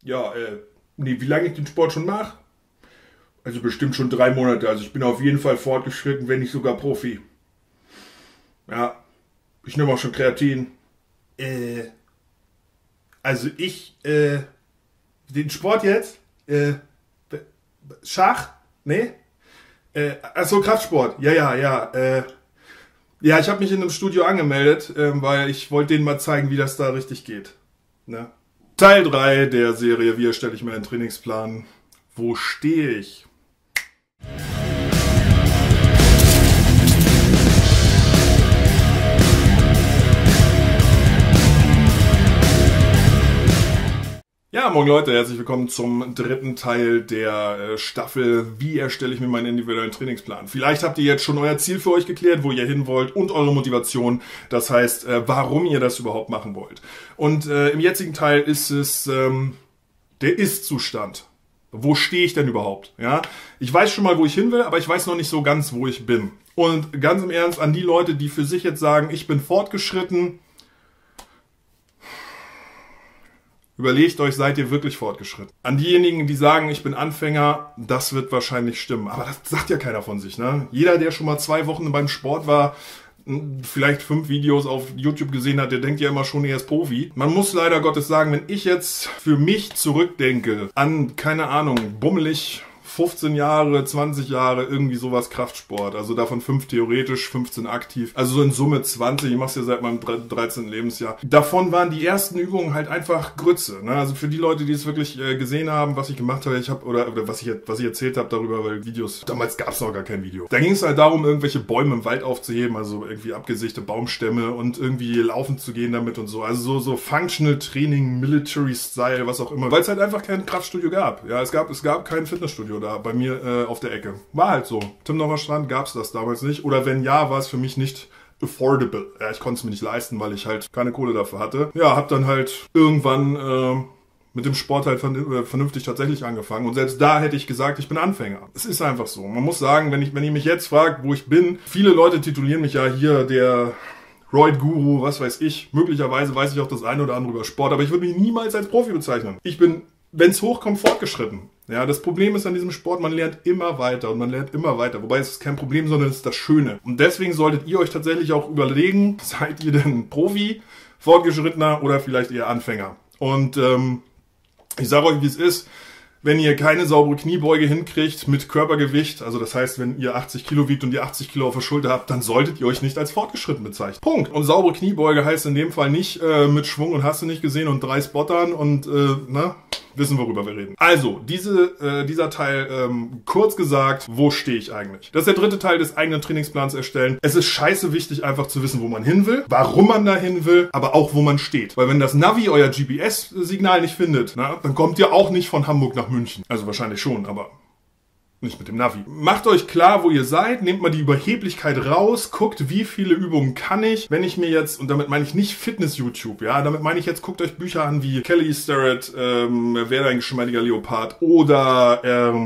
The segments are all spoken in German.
Ja, nee, wie lange ich den Sport schon mache? Also bestimmt schon 3 Monate. Also ich bin auf jeden Fall fortgeschritten, wenn nicht sogar Profi. Ja, ich nehme auch schon Kreatin. Also den Sport jetzt? Schach? Nee? Achso, Kraftsport. Ja. Ja, ich habe mich in einem Studio angemeldet, weil ich wollte denen mal zeigen, wie das da richtig geht. Ne? Teil 3 der Serie, wie erstelle ich mir einen Trainingsplan? Wo stehe ich? Ja, moin Leute, herzlich willkommen zum 3. Teil der Staffel Wie erstelle ich mir meinen individuellen Trainingsplan? Vielleicht habt ihr jetzt schon euer Ziel für euch geklärt, wo ihr hin wollt und eure Motivation, das heißt, warum ihr das überhaupt machen wollt. Und im jetzigen Teil ist es der Ist-Zustand. Wo stehe ich denn überhaupt? Ja, ich weiß schon mal, wo ich hin will, aber ich weiß noch nicht so ganz, wo ich bin. Und ganz im Ernst an die Leute, die für sich jetzt sagen, ich bin fortgeschritten, überlegt euch, seid ihr wirklich fortgeschritten? An diejenigen, die sagen, ich bin Anfänger, das wird wahrscheinlich stimmen. Aber das sagt ja keiner von sich, ne? Jeder, der schon mal 2 Wochen beim Sport war, vielleicht 5 Videos auf YouTube gesehen hat, der denkt ja immer schon, er ist Profi. Man muss leider Gottes sagen, wenn ich jetzt für mich zurückdenke an, keine Ahnung, bummelig 15 Jahre, 20 Jahre, irgendwie sowas Kraftsport. Also davon 5 theoretisch, 15 aktiv. Also so in Summe 20. Ich mache es ja seit meinem 13. Lebensjahr. Davon waren die ersten Übungen halt einfach Grütze. Ne? Also für die Leute, die es wirklich gesehen haben, was ich gemacht habe, oder was ich erzählt habe darüber, weil Videos, damals gab es noch gar kein Video. Da ging es halt darum, irgendwelche Bäume im Wald aufzuheben, also irgendwie abgesägte Baumstämme und irgendwie laufen zu gehen damit und so. Also so Functional Training, Military Style, was auch immer. Weil es halt einfach kein Kraftstudio gab. Ja, es gab kein Fitnessstudio da bei mir auf der Ecke. War halt so. Timmendorfer Strand gab es das damals nicht. Oder wenn ja, war es für mich nicht affordable. Ja, ich konnte es mir nicht leisten, weil ich halt keine Kohle dafür hatte. Ja, hab dann halt irgendwann mit dem Sport halt vernünftig tatsächlich angefangen. Und selbst da hätte ich gesagt, ich bin Anfänger. Es ist einfach so. Man muss sagen, wenn ihr mich jetzt fragt, wo ich bin, viele Leute titulieren mich ja hier der Roid-Guru, was weiß ich. Möglicherweise weiß ich auch das eine oder andere über Sport, aber ich würde mich niemals als Profi bezeichnen. Ich bin, wenn es hochkommt, fortgeschritten. Ja, das Problem ist an diesem Sport, man lernt immer weiter und man lernt immer weiter. Wobei es ist kein Problem, sondern es ist das Schöne. Und deswegen solltet ihr euch tatsächlich auch überlegen, seid ihr denn Profi, Fortgeschrittener oder vielleicht eher Anfänger? Und ich sage euch, wie es ist. Wenn ihr keine saubere Kniebeuge hinkriegt mit Körpergewicht, also das heißt, wenn ihr 80 Kilo wiegt und ihr 80 Kilo auf der Schulter habt, dann solltet ihr euch nicht als fortgeschritten bezeichnen. Punkt. Und saubere Kniebeuge heißt in dem Fall nicht mit Schwung und hast du nicht gesehen und 3 Spottern und wissen, worüber wir reden. Also, dieser Teil, kurz gesagt, wo stehe ich eigentlich? Das ist der 3. Teil des eigenen Trainingsplans erstellen. Es ist scheiße wichtig, einfach zu wissen, wo man hin will, warum man da hin will, aber auch, wo man steht. Weil wenn das Navi euer GPS-Signal nicht findet, dann kommt ihr auch nicht von Hamburg nach München. Also wahrscheinlich schon, aber nicht mit dem Navi. Macht euch klar, wo ihr seid, nehmt mal die Überheblichkeit raus, guckt, wie viele Übungen kann ich. Wenn ich mir jetzt, und damit meine ich nicht Fitness-YouTube, ja, damit meine ich jetzt, guckt euch Bücher an wie Kelly Starrett, Wer ein geschmeidiger Leopard oder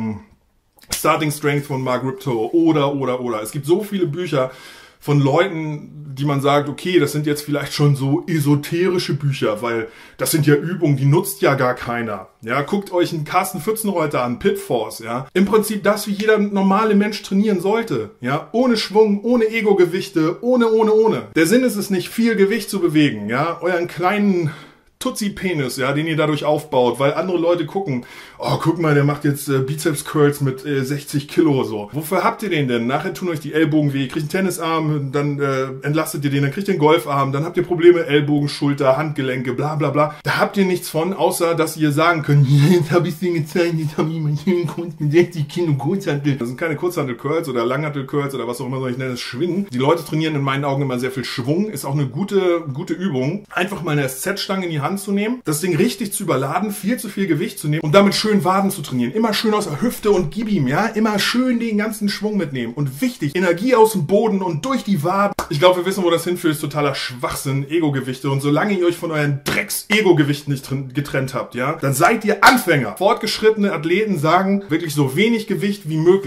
Starting Strength von Mark Rippetoe oder. Es gibt so viele Bücher von Leuten, die man sagt, okay, das sind jetzt vielleicht schon so esoterische Bücher, weil das sind ja Übungen, die nutzt ja gar keiner. Ja, guckt euch einen Carsten Pfützenreuter an, Pitforce, ja. Im Prinzip das, wie jeder normale Mensch trainieren sollte, ja. Ohne Schwung, ohne Ego-Gewichte, ohne. Der Sinn ist es nicht, viel Gewicht zu bewegen, ja. Euren kleinen Tutsi-Penis, ja, den ihr dadurch aufbaut, weil andere Leute gucken, oh, guck mal, der macht jetzt Bizeps-Curls mit 60 Kilo so. Wofür habt ihr den denn? Nachher tun euch die Ellbogen weh, kriegt einen Tennisarm, dann entlastet ihr den, dann kriegt ihr einen Golfarm, dann habt ihr Probleme, Ellbogen, Schulter, Handgelenke, bla bla bla. Da habt ihr nichts von, außer dass ihr sagen könnt, jetzt hab ich's dir gezeigt, jetzt hab ich mal schön kurz mit 60 Kilo Kurzhantel. Das sind keine Kurzhantel-Curls oder Langhantel-Curls oder was auch immer, ich nenne es Schwingen. Die Leute trainieren in meinen Augen immer sehr viel Schwung, ist auch eine gute Übung. Einfach mal eine SZ-Stange in die Hand zu nehmen, das Ding richtig zu überladen, viel zu viel Gewicht zu nehmen und damit schön Waden zu trainieren. Immer schön aus der Hüfte und gib ihm, ja? Immer schön den ganzen Schwung mitnehmen. Und wichtig, Energie aus dem Boden und durch die Waden. Ich glaube, wir wissen, wo das hinführt, ist totaler Schwachsinn, Ego-Gewichte. Und solange ihr euch von euren Drecks-Ego-Gewichten nicht getrennt habt, ja, dann seid ihr Anfänger. Fortgeschrittene Athleten sagen, wirklich so wenig Gewicht wie möglich.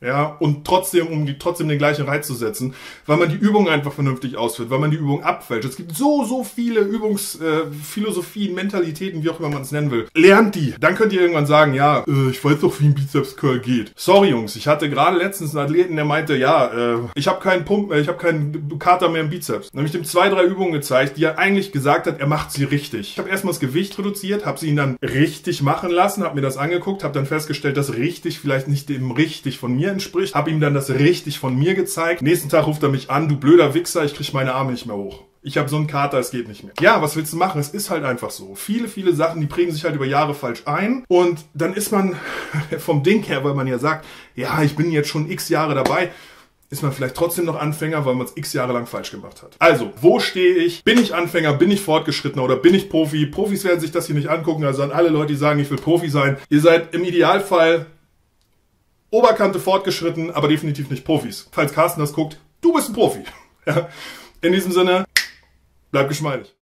Ja, und trotzdem, um trotzdem den gleichen Reiz zu setzen, weil man die Übung einfach vernünftig ausführt, weil man die Übung abfälscht. Es gibt so viele Übungsphilosophien, Mentalitäten, wie auch immer man es nennen will. Lernt die. Dann könnt ihr irgendwann sagen, ja, ich weiß doch, wie ein Bizeps-Curl geht. Sorry, Jungs, ich hatte gerade letztens einen Athleten, der meinte, ja, ich habe keinen Kater mehr im Bizeps. Dann habe ich dem 2, 3 Übungen gezeigt, die er eigentlich gesagt hat, er macht sie richtig. Ich habe erstmal das Gewicht reduziert, habe sie ihn dann richtig machen lassen, habe mir das angeguckt, habe dann festgestellt, dass richtig vielleicht nicht dem richtig von mir entspricht, habe ihm dann das richtig von mir gezeigt. Nächsten Tag ruft er mich an, du blöder Wichser, ich kriege meine Arme nicht mehr hoch. Ich habe so einen Kater, es geht nicht mehr. Ja, was willst du machen? Es ist halt einfach so. Viele Sachen, die prägen sich halt über Jahre falsch ein. Und dann ist man vom Ding her, weil man ja sagt, ja, ich bin jetzt schon x Jahre dabei, ist man vielleicht trotzdem noch Anfänger, weil man es x Jahre lang falsch gemacht hat. Also, wo stehe ich? Bin ich Anfänger? Bin ich Fortgeschrittener? Oder bin ich Profi? Profis werden sich das hier nicht angucken. Also an alle Leute, die sagen, ich will Profi sein. Ihr seid im Idealfall Oberkante fortgeschritten, aber definitiv nicht Profis. Falls Carsten das guckt, du bist ein Profi. Ja. In diesem Sinne, bleib geschmeidig.